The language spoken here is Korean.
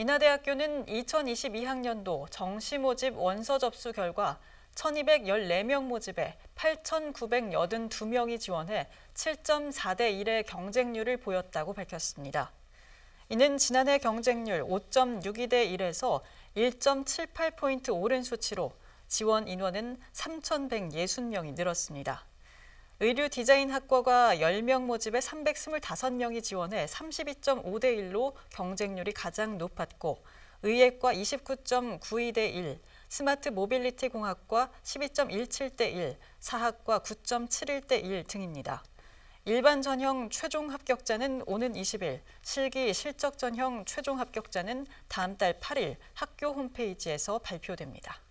인하대학교는 2022학년도 정시 모집 원서 접수 결과 1,214명 모집에 8,982명이 지원해 7.4대 1의 경쟁률을 보였다고 밝혔습니다. 이는 지난해 경쟁률 5.62대 1에서 1.78포인트 오른 수치로 지원 인원은 3,160명이 늘었습니다. 의류 디자인 학과가 10명 모집에 325명이 지원해 32.5대 1로 경쟁률이 가장 높았고, 의예과 29.92대 1, 스마트 모빌리티 공학과 12.17대 1, 사학과 9.71대 1 등입니다. 일반 전형 최종 합격자는 오는 20일, 실기 실적 전형 최종 합격자는 다음 달 8일 학교 홈페이지에서 발표됩니다.